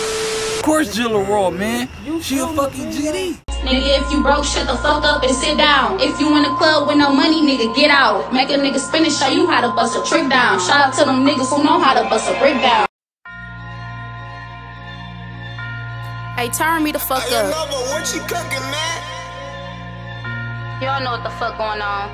Of course Jilla Raw, man. She a fucking GD. Nigga, if you broke, shut the fuck up and sit down. If you in the club with no money, nigga, get out. Make a nigga spin and show you how to bust a trick down. Shout out to them niggas who know how to bust a brick down. Hey, turn me the fuck up. What you cooking, man? Y'all know what the fuck going on.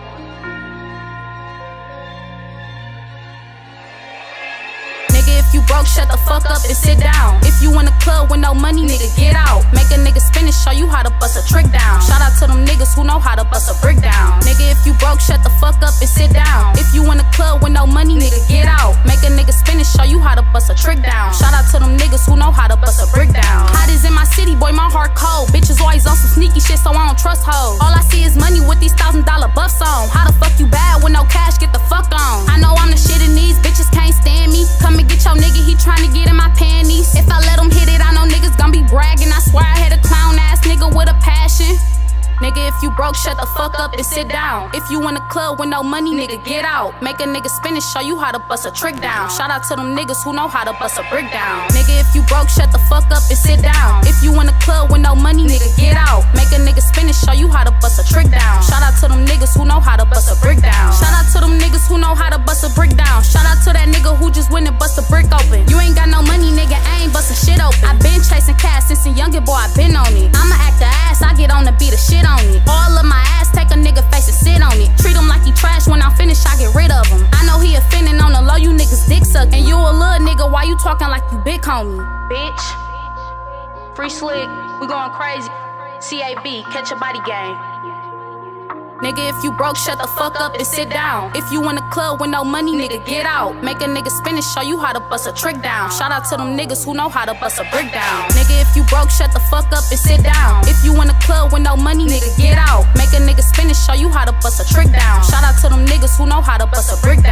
If you broke, shut the fuck up and sit down. If you in the club with no money, nigga, get out. Make a nigga spin and show you how to bust a trick down. Shout out to them niggas who know how to bust a brick down. Nigga, if you broke, shut the fuck up and sit down. If you in the club with no money, nigga, get out. Make a nigga spin and show you how to bust a trick down. Shout out to them niggas who know how to bust a brick down. Hot is in my city, boy, my heart cold. Bitches always on some sneaky shit, so I don't trust hoes. All I see is money with these $1,000 buffs on. How the fuck you bad with no cash? Get the fuck on. I know I'm the shit and these bitches can't stand me. Come and get your nigga, he tryna get in my panties. If I let him hit it, I know niggas gon' be bragging. I swear I had a clown ass nigga with a passion. Nigga, if you broke, shut the fuck up and sit down. If you in the club with no money, nigga, get out. Make a nigga spin and show you how to bust a trick down. Shout out to them niggas who know how to bust a brick down. Nigga, if you broke, shut the fuck up and sit down. If you in the club with no money, nigga, get out. Make a nigga spin and show you how to bust a trick down. Shout out to them niggas who know how to bust a brick down. Shout out to them niggas who know how to bust a brick down. Shout out to that nigga who just went and bust a brick open. You ain't got no money, nigga, I ain't bustin' shit open. I been chasing cash since a youngin' boy, I been on it. I'ma act the ass, I get on the beat of shit on it. All of my ass, take a nigga face and sit on it. Treat him like he trash, when I'm finished, I get rid of him. I know he offending on the low, you niggas dick suck. And you a little nigga, why you talking like you big homie? Bitch, free slick, we going crazy. CAB, catch a body gang. Nigga, if you broke, shut the fuck up and sit down. If you in the club with no money, nigga, get out. Make a nigga spin and show you how to bust a trick down. Shout out to them niggas who know how to bust a brick down. Nigga, if you broke, shut the fuck up and sit down. If you in the club with no money, nigga, get out. Make a nigga spin and show you how to bust a trick down. Shout out to them niggas who know how to bust a brick down.